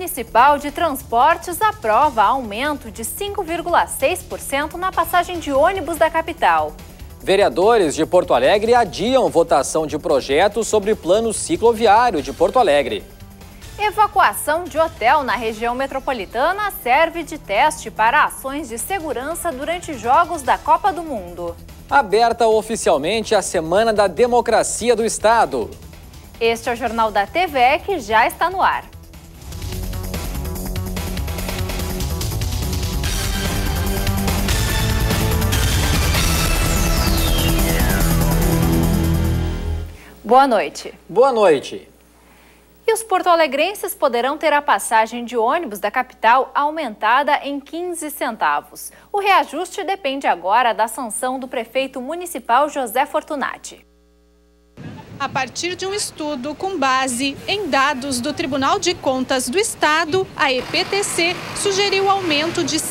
Municipal de Transportes aprova aumento de 5,6% na passagem de ônibus da capital. Vereadores de Porto Alegre adiam votação de projeto sobre plano cicloviário de Porto Alegre. Evacuação de hotel na região metropolitana serve de teste para ações de segurança durante jogos da Copa do Mundo. Aberta oficialmente a Semana da Democracia do Estado. Este é o Jornal da TVE que já está no ar. Boa noite. Boa noite. E os porto-alegrenses poderão ter a passagem de ônibus da capital aumentada em 15 centavos. O reajuste depende agora da sanção do prefeito municipal José Fortunati. A partir de um estudo com base em dados do Tribunal de Contas do Estado, a EPTC sugeriu aumento de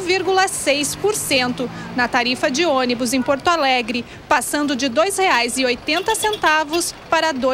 5,6% na tarifa de ônibus em Porto Alegre, passando de R$ 2,80 para R$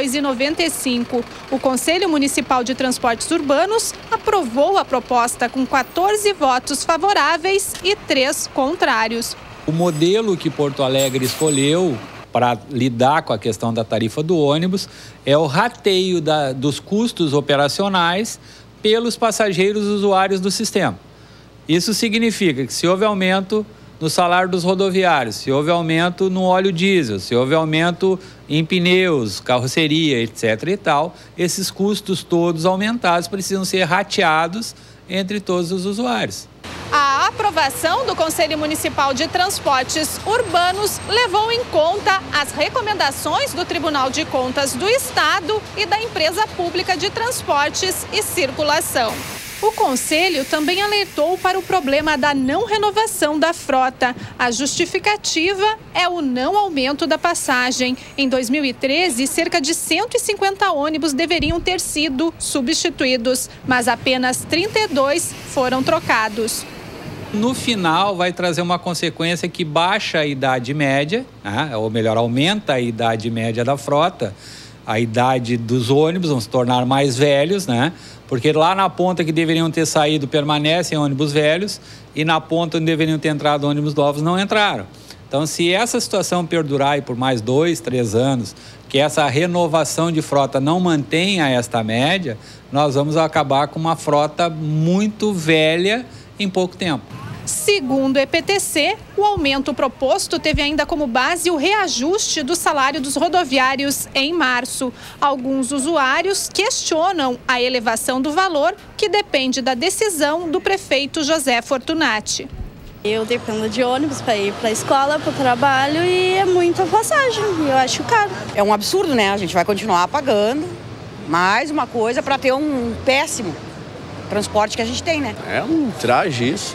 2,95. O Conselho Municipal de Transportes Urbanos aprovou a proposta com 14 votos favoráveis e 3 contrários. O modelo que Porto Alegre escolheu para lidar com a questão da tarifa do ônibus é o rateio dos custos operacionais pelos passageiros usuários do sistema. Isso significa que se houve aumento no salário dos rodoviários, se houve aumento no óleo diesel, se houve aumento em pneus, carroceria, etc. e tal, esses custos todos aumentados precisam ser rateados entre todos os usuários. A aprovação do Conselho Municipal de Transportes Urbanos levou em conta as recomendações do Tribunal de Contas do Estado e da Empresa Pública de Transportes e Circulação. O Conselho também alertou para o problema da não renovação da frota. A justificativa é o não aumento da passagem. Em 2013, cerca de 150 ônibus deveriam ter sido substituídos, mas apenas 32 foram trocados. No final, vai trazer uma consequência que baixa a idade média, né? Ou melhor, aumenta a idade média da frota, a idade dos ônibus vão se tornar mais velhos, né? Porque lá na ponta que deveriam ter saído permanecem ônibus velhos e na ponta onde deveriam ter entrado ônibus novos não entraram. Então, se essa situação perdurar por mais 2, 3 anos, que essa renovação de frota não mantenha esta média, nós vamos acabar com uma frota muito velha em pouco tempo. Segundo o EPTC, o aumento proposto teve ainda como base o reajuste do salário dos rodoviários em março. Alguns usuários questionam a elevação do valor, que depende da decisão do prefeito José Fortunati. Eu dependo de ônibus para ir para a escola, para o trabalho e é muita passagem, eu acho caro. É um absurdo, né? A gente vai continuar pagando mais uma coisa para ter um péssimo transporte que a gente tem, né? É um traje isso.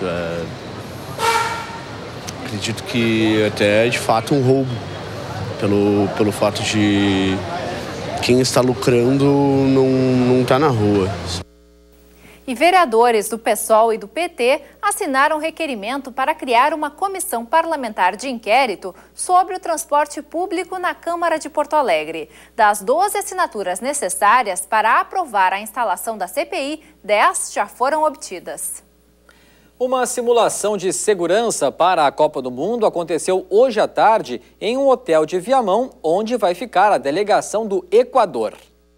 Acredito que até é de fato um roubo pelo fato de quem está lucrando não está na rua. E vereadores do PSOL e do PT assinaram requerimento para criar uma comissão parlamentar de inquérito sobre o transporte público na Câmara de Porto Alegre. Das 12 assinaturas necessárias para aprovar a instalação da CPI, 10 já foram obtidas. Uma simulação de segurança para a Copa do Mundo aconteceu hoje à tarde em um hotel de Viamão, onde vai ficar a delegação do Equador.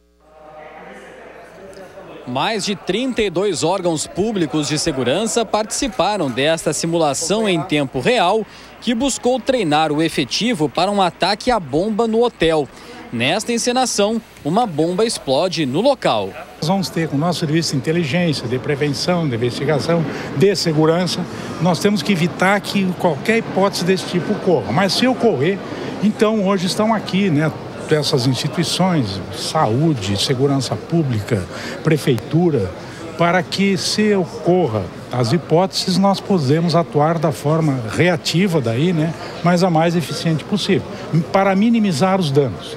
Mais de 32 órgãos públicos de segurança participaram desta simulação em tempo real, que buscou treinar o efetivo para um ataque à bomba no hotel. Nesta encenação, uma bomba explode no local. Nós vamos ter com o nosso serviço de inteligência, de prevenção, de investigação, de segurança, nós temos que evitar que qualquer hipótese desse tipo ocorra. Mas se ocorrer, então hoje estão aqui, né? Essas instituições, saúde, segurança pública, prefeitura, para que se ocorra as hipóteses nós podemos atuar da forma reativa daí, né, mas a mais eficiente possível, para minimizar os danos.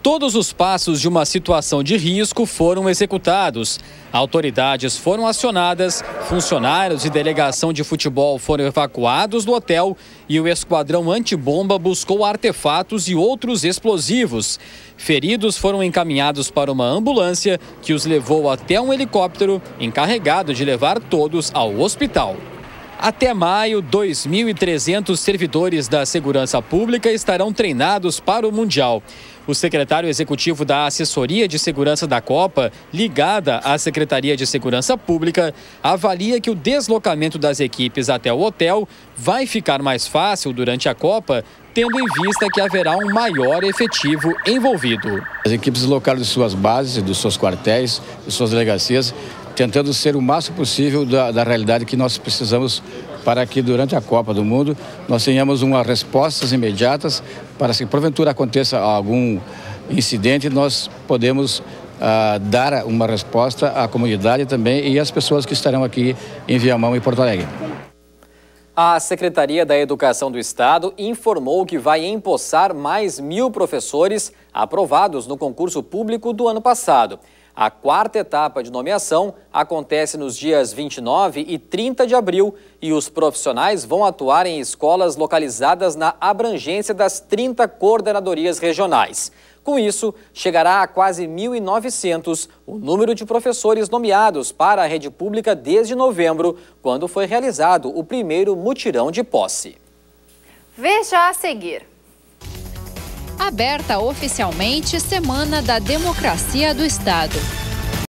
Todos os passos de uma situação de risco foram executados. Autoridades foram acionadas, funcionários e delegação de futebol foram evacuados do hotel e o esquadrão antibomba buscou artefatos e outros explosivos. Feridos foram encaminhados para uma ambulância que os levou até um helicóptero encarregado de levar todos ao hospital. Até maio, 2.300 servidores da segurança pública estarão treinados para o Mundial. O secretário executivo da Assessoria de Segurança da Copa, ligada à Secretaria de Segurança Pública, avalia que o deslocamento das equipes até o hotel vai ficar mais fácil durante a Copa, tendo em vista que haverá um maior efetivo envolvido. As equipes deslocaram de suas bases, dos seus quartéis, de suas delegacias, tentando ser o máximo possível da realidade que nós precisamos para que durante a Copa do Mundo nós tenhamos umas respostas imediatas para se porventura aconteça algum incidente, nós podemos dar uma resposta à comunidade também e às pessoas que estarão aqui em Viamão e Porto Alegre. A Secretaria da Educação do Estado informou que vai empossar mais 1.000 professores aprovados no concurso público do ano passado. A quarta etapa de nomeação acontece nos dias 29 e 30 de abril e os profissionais vão atuar em escolas localizadas na abrangência das 30 coordenadorias regionais. Com isso, chegará a quase 1.900 o número de professores nomeados para a rede pública desde novembro, quando foi realizado o primeiro mutirão de posse. Veja a seguir. Aberta oficialmente Semana da Democracia do Estado.